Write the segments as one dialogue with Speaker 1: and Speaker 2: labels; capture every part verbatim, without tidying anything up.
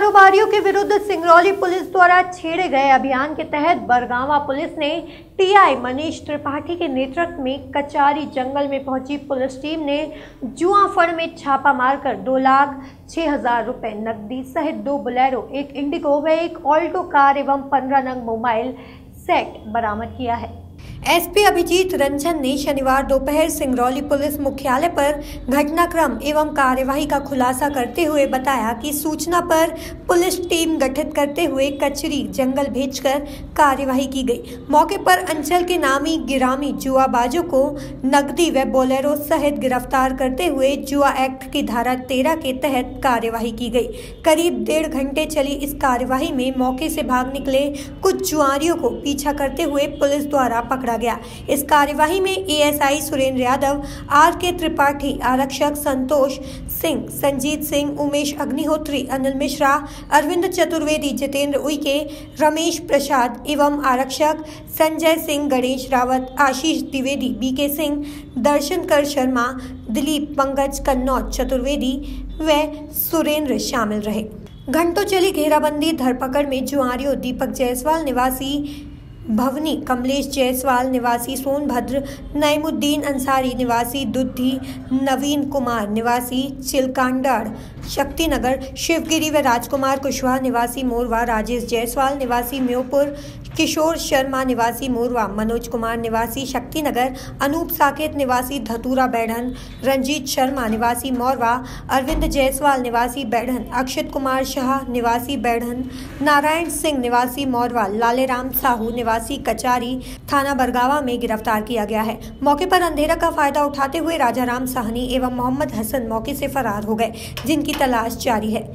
Speaker 1: कारोबारियों के विरुद्ध सिंगरौली पुलिस द्वारा छेड़े गए अभियान के तहत बरगावा पुलिस ने टीआई मनीष त्रिपाठी के नेतृत्व में कचारी जंगल में पहुंची पुलिस टीम ने जुआ फड़ में छापा मारकर दो लाख छह हजार रुपए नकदी सहित दो बोलेरो, एक इंडिगो व एक ऑल्टो कार एवं पंद्रह नंग मोबाइल सेट बरामद किया है। एसपी अभिजीत रंजन ने शनिवार दोपहर सिंगरौली पुलिस मुख्यालय पर घटनाक्रम एवं कार्यवाही का खुलासा करते हुए बताया कि सूचना पर पुलिस टीम गठित करते हुए कचरी जंगल भेजकर कार्यवाही की गई। मौके पर अंचल के नामी गिरामी जुआबाजों को नकदी व बोलेरो सहित गिरफ्तार करते हुए जुआ एक्ट की धारा तेरह के तहत कार्यवाही की गई। करीब डेढ़ घंटे चली इस कार्यवाही में मौके से भाग निकले कुछ जुआरियों को पीछा करते हुए पुलिस द्वारा पकड़ा गया। इस कार्यवाही में एएसआई सुरेंद्र यादव, आर के त्रिपाठी, आरक्षक संतोष सिंह, संजीत सिंह, उमेश अग्निहोत्री, अनिल मिश्रा, अरविंद चतुर्वेदी, जितेंद्र उइके, रमेश प्रसाद एवं आरक्षक संजय सिंह, गणेश रावत, आशीष द्विवेदी, बीके सिंह, दर्शन कर शर्मा, दिलीप, पंकज कन्नौज चतुर्वेदी व सुरेंद्र शामिल रहे। घंटों चली घेराबंदी धरपकड़ में जुआरियों दीपक जायसवाल निवासी भवनी, कमलेश जायसवाल निवासी सोनभद्र, नईमुद्दीन अंसारी निवासी दुद्धि, नवीन कुमार निवासी चिलकांडाड़ शक्तिनगर, शिवगिरी व राजकुमार कुशवाहा निवासी मोरवा, राजेश जायसवाल निवासी म्योपुर, किशोर शर्मा निवासी मोरवा, मनोज कुमार निवासी शक्तिनगर, अनूप साकेत निवासी धतूरा बैढ़न, रंजीत शर्मा निवासी मोरवा, अरविंद जायसवाल निवासी बैढ़न, अक्षित कुमार शाह निवासी बैढ़न, नारायण सिंह निवासी मोरवा, लालेराम साहू निवासी कचारी थाना बरगावा में गिरफ्तार किया गया है। मौके पर अंधेरा का फायदा उठाते हुए राजाराम साहनी एवं मोहम्मद हसन मौके से फरार हो गए, जिनकी तलाश जारी है।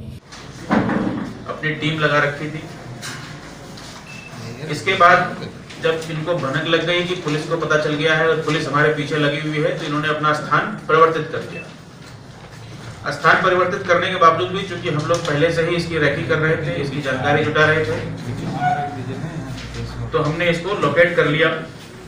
Speaker 2: अपनी टीम लगा रखी थी। इसके बाद जब इनको भनक लग गई कि पुलिस को पता चल गया है और पुलिस हमारे पीछे लगी हुई है, तो इन्होंने अपना स्थान परिवर्तित कर दिया। स्थान परिवर्तित करने के बावजूद भी चूंकि हम लोग पहले से ही इसकी रैकी कर रहे थे, इसकी जानकारी जुटा रहे थे, तो हमने इसको लोकेट कर लिया।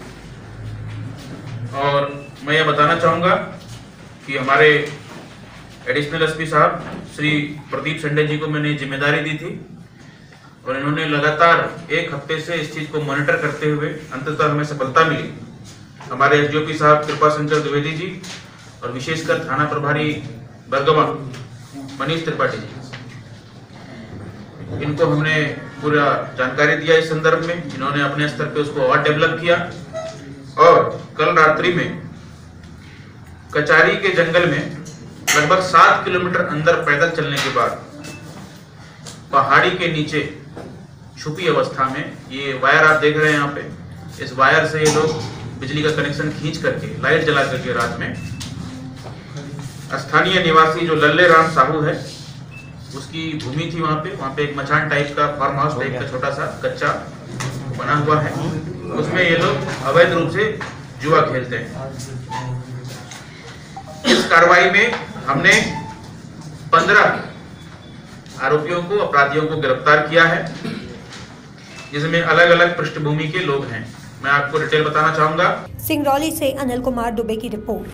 Speaker 2: और मैं यह बताना चाहूंगा कि हमारे एडिशनल एसपी साहब श्री प्रदीप संडे जी को मैंने जिम्मेदारी दी थी और इन्होंने लगातार एक हफ्ते से इस चीज को मॉनिटर करते हुए अंततः हमें सफलता मिली। हमारे एसडीओपी साहब कृपा शंकर द्विवेदी जी और विशेषकर थाना प्रभारी बरगावा मनीष त्रिपाठी जी, इनको हमने पूरा जानकारी दिया इस संदर्भ में। इन्होंने अपने स्तर पे उसको और डेवलप किया और कल रात्रि में कचारी के जंगल में लगभग सात किलोमीटर अंदर पैदल चलने के बाद पहाड़ी के नीचे छुपी अवस्था में, ये वायर आप देख रहे हैं यहाँ पे, इस वायर से ये लोग बिजली का कनेक्शन खींच करके लाइट जला करके रात में स्थानीय निवासी जो लल्ले राम साहू है उसकी भूमि थी, वहां पे वहां पे एक मचान टाइप का फार्म हाउस टाइप का छोटा सा कच्चा बना हुआ है, उसमें ये लोग अवैध रूप से जुआ खेलते हैं। इस कार्रवाई में हमने पंद्रह आरोपियों को, अपराधियों को गिरफ्तार किया है, जिसमें अलग अलग पृष्ठभूमि के लोग हैं। मैं आपको डिटेल बताना चाहूंगा।
Speaker 1: सिंगरौली से अनिल कुमार दुबे की रिपोर्ट।